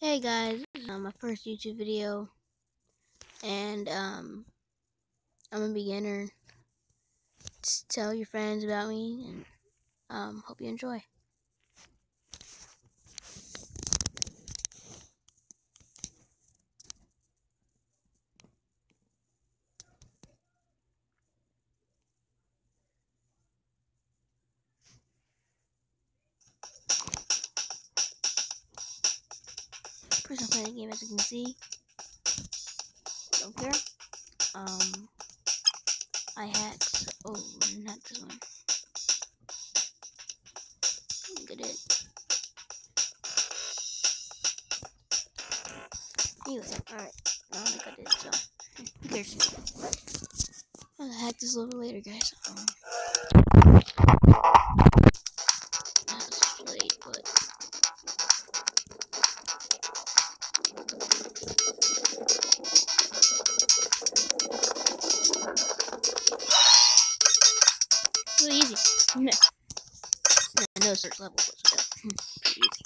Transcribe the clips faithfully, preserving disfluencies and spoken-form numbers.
Hey guys, this is uh, my first YouTube video, and um, I'm a beginner. Just tell your friends about me, and um, hope you enjoy. First, I'm playing the game, as you can see. Don't care. Um, I hacks. Oh, not this one. Look at it. Anyway, alright. I don't think I did, so who cares? I'll hack this a little bit later, guys. Um, that's late, but really easy. No search level was pretty easy.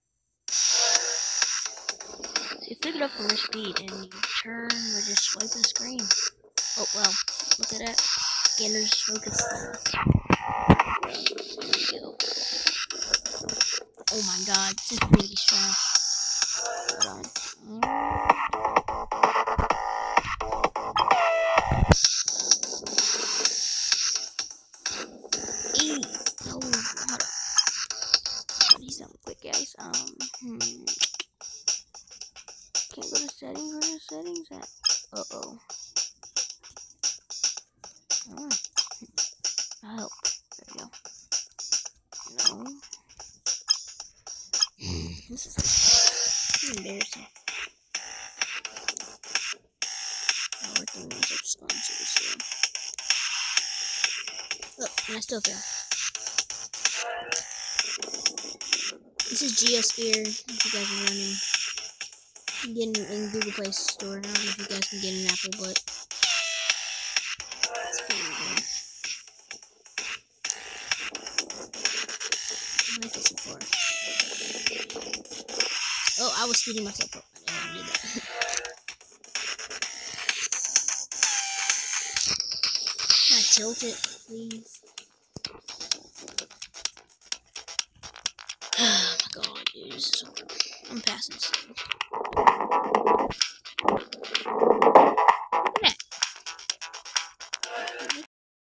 You pick it up from your speed and you turn or just swipe the screen. Oh well, look at that. Scanner's focus. Oh my god, this is really strong. Hold on. Eee! Oh, hold on. I need something quick, guys. Um, hmm. Can't go to settings. Where are settings at? Uh oh. Oh. Help. There we go. No. This is embarrassing. Oh, we're doing this up seriously. Oh, and I still fail. This is Geosphere, if you guys are running. You can get it in Google Play Store. I don't know if you guys can get an Apple, but it's pretty good. I like it so far. Oh, I was speeding myself up. I didn't do that. Can I tilt it, please? Oh my god, dude, this is so hard. I'm passing this thing.